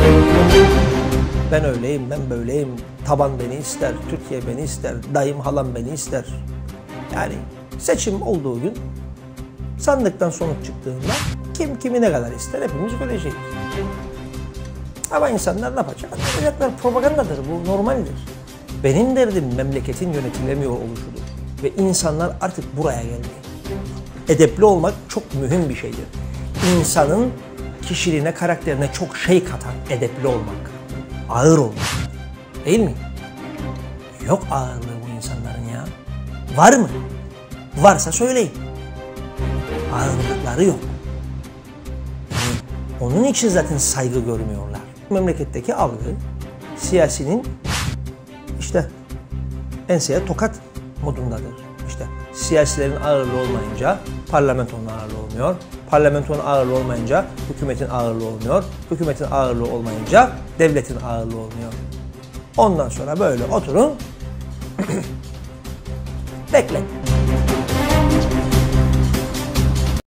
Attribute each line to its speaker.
Speaker 1: Ben öyleyim, ben böyleyim, taban beni ister, Türkiye beni ister, dayım halam beni ister. Yani seçim olduğu gün, sandıktan sonuç çıktığında kim kimi ne kadar ister hepimiz göreceğiz. Ama insanlar ne yapacak? Yapacaklar, propagandadır, bu normaldir. Benim derdim memleketin yönetilemiyor oluşudur. Ve insanlar artık buraya geldi. Edepli olmak çok mühim bir şeydir. İnsanın kişiliğine, karakterine çok şey katan edepli olmak. Ağır olmak. Değil mi? Yok ağırlığı bu insanların ya. Var mı? Varsa söyleyin. Ağırlıkları yok. Yani onun için zaten saygı görmüyorlar. Memleketteki algı siyasinin işte enseye tokat modundadır. İşte siyasilerin ağırlığı olmayınca parlamentonun ağırlığı olmuyor. Parlamentonun ağırlığı olmayınca hükümetin ağırlığı olmuyor. Hükümetin ağırlığı olmayınca devletin ağırlığı olmuyor. Ondan sonra böyle oturun bekleyin.